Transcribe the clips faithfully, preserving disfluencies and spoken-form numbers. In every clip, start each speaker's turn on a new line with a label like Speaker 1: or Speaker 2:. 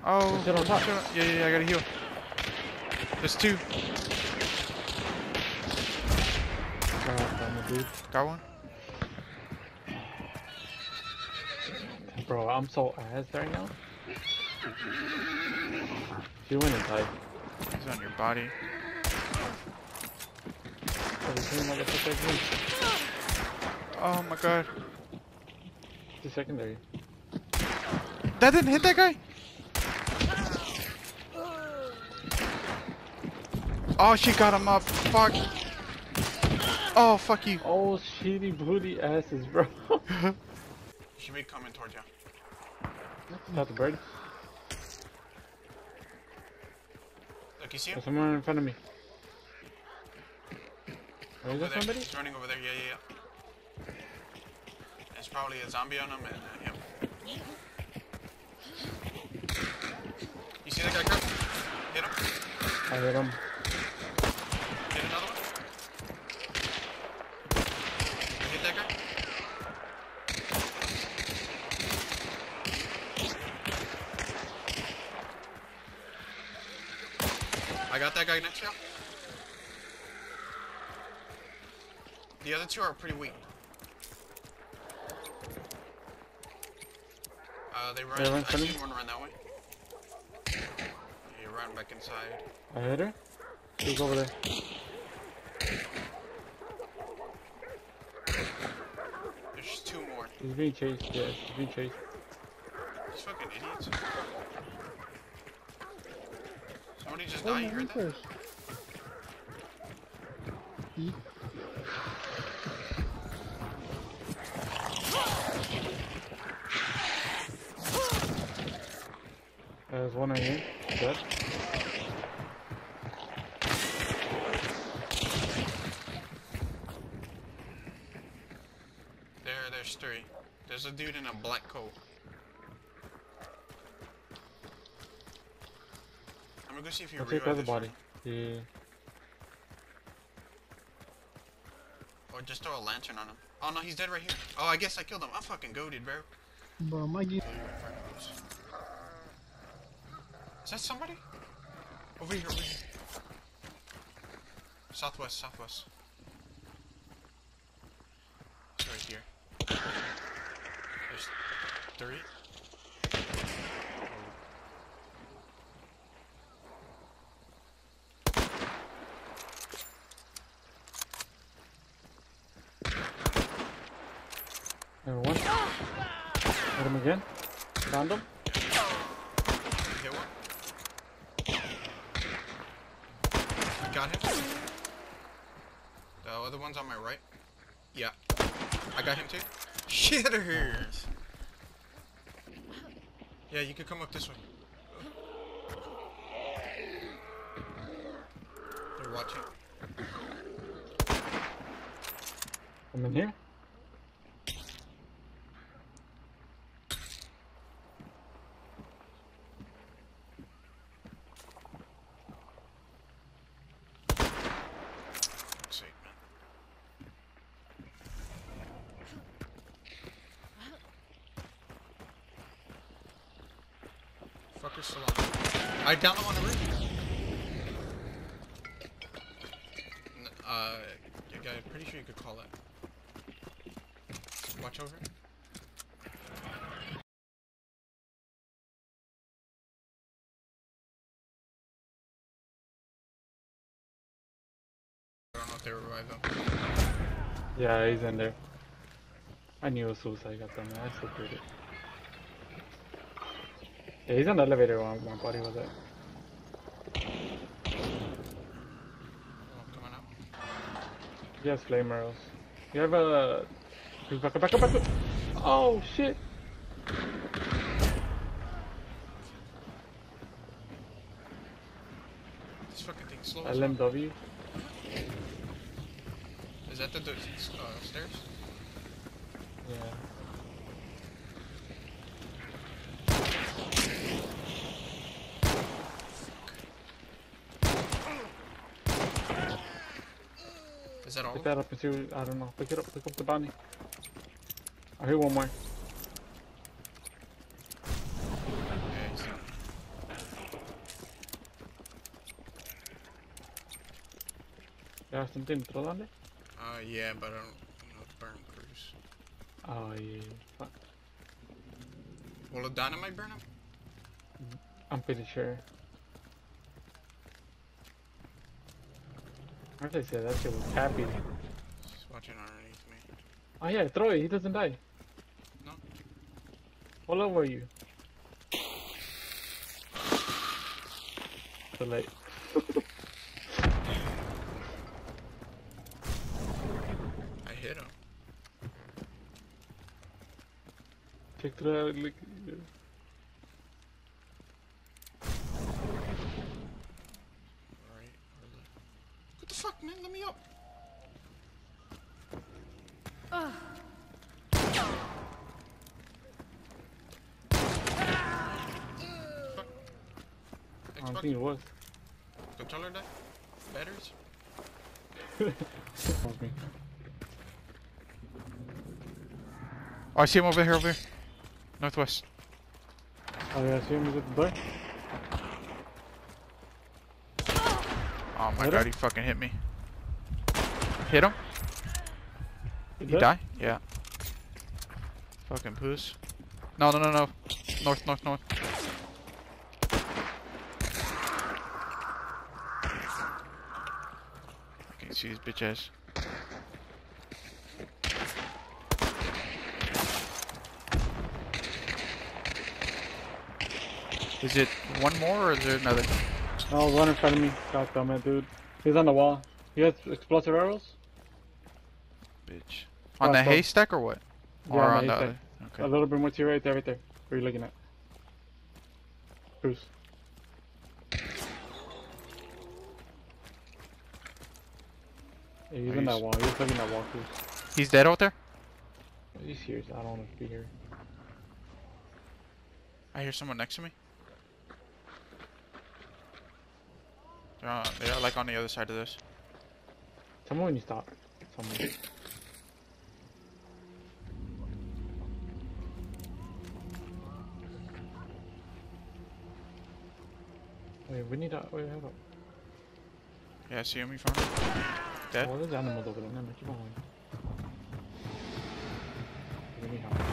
Speaker 1: Oh,
Speaker 2: Shit on top.
Speaker 1: shit on- yeah, yeah, yeah, I gotta heal. There's two.
Speaker 2: God damn it, dude.
Speaker 1: Got one.
Speaker 2: Bro, I'm so ass right now. She went and died.
Speaker 1: He's on your body.
Speaker 2: Everything motherfucker me.
Speaker 1: Oh my god.
Speaker 2: The secondary.
Speaker 1: That didn't hit that guy? Oh, she got him up. Fuck. Oh, fuck you.
Speaker 2: Oh, shitty booty asses, bro.
Speaker 1: She be coming towards you.
Speaker 2: Got the bird.
Speaker 1: Look, you see him?
Speaker 2: There's someone in front of me. Oh, is
Speaker 1: Over
Speaker 2: that
Speaker 1: there.
Speaker 2: somebody?
Speaker 1: He's running over there. Yeah, yeah, yeah. There's probably a zombie on him and uh, him. You see that guy come? Hit him.
Speaker 2: I hit him.
Speaker 1: Hit another one. Hit that guy. I got that guy next to you. The other two are pretty weak. Uh, they run.
Speaker 2: They run
Speaker 1: I
Speaker 2: from
Speaker 1: see
Speaker 2: me?
Speaker 1: one run that way. You run back inside.
Speaker 2: I hit her. She's over there.
Speaker 1: There's two more.
Speaker 2: She's being chased. Yeah, she's being chased.
Speaker 1: These fucking idiots. Somebody just
Speaker 3: Oh,
Speaker 1: died.
Speaker 3: my
Speaker 1: You heard that?
Speaker 3: goodness.
Speaker 2: There's one right here. Dead.
Speaker 1: There, there's three. There's a dude in a black coat. I'm gonna go see if you
Speaker 2: I'll take
Speaker 1: revive
Speaker 2: the
Speaker 1: this
Speaker 2: body.
Speaker 1: one.
Speaker 2: Yeah.
Speaker 1: Or just throw a lantern on him. Oh no, he's dead right here. Oh, I guess I killed him. I'm fucking goated, bro.
Speaker 3: Bro, my game.
Speaker 1: Is that somebody? Over here, over here. Southwest, southwest. It's right here. There's three.
Speaker 2: There one. Hit him again. Found him.
Speaker 1: Hit one. Got him. The other one's on my right. Yeah. I got him too. Shitters! Yeah, you could come up this way. They're watching.
Speaker 2: I'm in here.
Speaker 1: Fuck's sake, man. Fucker's still on. I downed him on the roof. N uh, yeah, guy, I'm pretty sure you could call it. Watch over it. I don't know if they revived him.
Speaker 2: Yeah, he's in there. I knew it was suicide. Got them. I still did it. Yeah, he's on the elevator where my body was at.
Speaker 1: Oh, coming up.
Speaker 2: He has flame arrows. You have a. He's back up, back up, back up. Oh shit!
Speaker 1: This fucking thing's slow as
Speaker 2: L M W.
Speaker 1: Is that the, the uh, stairs?
Speaker 2: Yeah.
Speaker 1: Is that all?
Speaker 2: Pick that up and see. What, I don't know. Pick it up. Pick up the bounty. I hear one more.
Speaker 1: Yeah, he's-
Speaker 2: have something to throw on there?
Speaker 1: Uh, yeah, but I don't know burn cruise.
Speaker 2: Oh, yeah. Fuck.
Speaker 1: Will a dynamite burn him?
Speaker 2: I'm pretty sure. I they said that shit was happy.
Speaker 1: He's watching underneath me.
Speaker 2: Oh yeah, throw it. He doesn't die.
Speaker 1: No.
Speaker 2: How low were you? Too late.
Speaker 1: I hit him.
Speaker 2: Check it out. Look.
Speaker 1: Right or left. What the fuck, man? Let me up.
Speaker 3: Ugh.
Speaker 1: Fuck.
Speaker 2: I don't think it was.
Speaker 1: Controller die? Batteries?
Speaker 2: That was me.
Speaker 1: Oh, I see him over here, over here. Northwest.
Speaker 2: Oh yeah, see him at the door?
Speaker 1: Oh my
Speaker 2: Hit
Speaker 1: god,
Speaker 2: him?
Speaker 1: he fucking hit me. Hit him?
Speaker 2: He
Speaker 1: He
Speaker 2: dead?
Speaker 1: die? Yeah. Fucking poos. No, no, no, no. North, north, north. I can see his bitch ass. Is it one more or is there another?
Speaker 2: Oh, one in front of me. God damn it, dude. He's on the wall. He has explosive arrows?
Speaker 1: Bitch. On the
Speaker 2: Crossbow.
Speaker 1: haystack or what?
Speaker 2: Yeah,
Speaker 1: Or
Speaker 2: on the
Speaker 1: on the
Speaker 2: haystack.
Speaker 1: other?
Speaker 2: A
Speaker 1: Okay.
Speaker 2: little bit more to your right there, right there. Where are you looking at? Bruce. Yeah, he's
Speaker 1: Oh,
Speaker 2: in that
Speaker 1: he's-
Speaker 2: wall. He's looking at wall, Bruce.
Speaker 1: He's dead out there?
Speaker 2: He's here, so I don't want to be here.
Speaker 1: I hear someone next to me. They're, on, they're like on the other side of this.
Speaker 2: Tell me when you stop. Someone. Wait, we need to. Wait, hold up.
Speaker 1: Yeah, I see him in front of me. Dead?
Speaker 2: Oh, there's animals over there. No, no, keep on going. Let me help.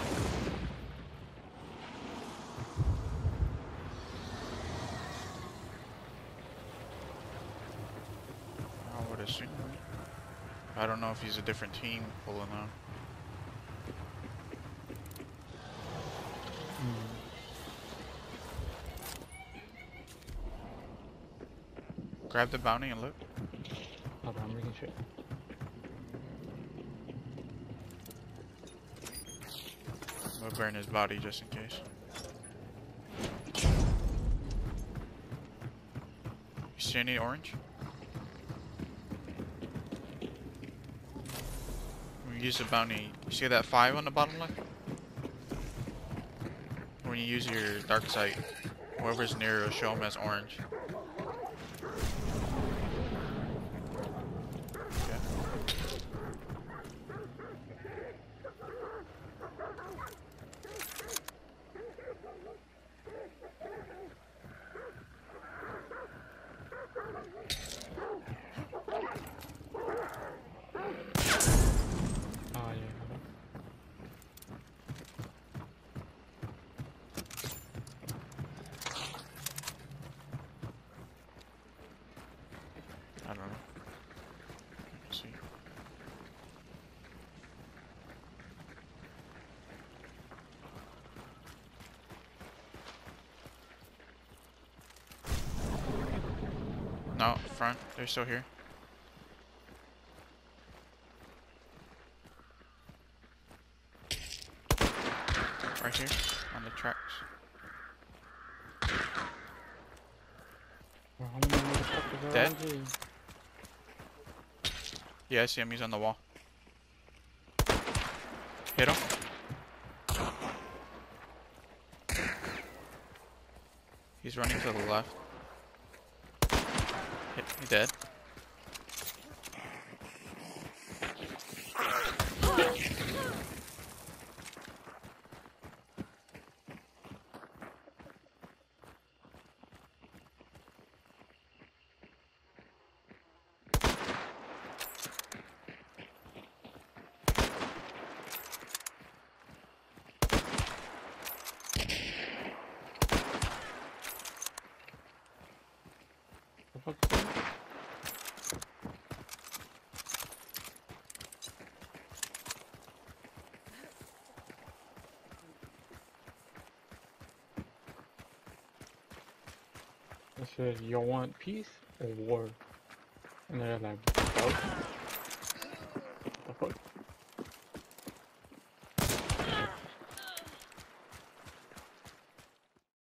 Speaker 1: I would assume. I don't know if he's a different team pulling out. Grab the bounty and look.
Speaker 2: Hold on, I'm making sure.
Speaker 1: We'll burn his body just in case. You see any orange? When you use the bounty, you see that five on the bottom left? When you use your dark sight, whoever's near will show him as orange. Yeah.
Speaker 2: Oh, yeah, hold on.
Speaker 1: I don't know. Let's see. No, front. They're still here. Right here, on the tracks.
Speaker 2: Well, how many motherfuckers are
Speaker 1: Dead?
Speaker 2: around here?
Speaker 1: Yeah, I see him. He's on the wall. Hit him. He's running to the left. Hit, he dead.
Speaker 2: I said, y'all want peace or war? And they're like, both.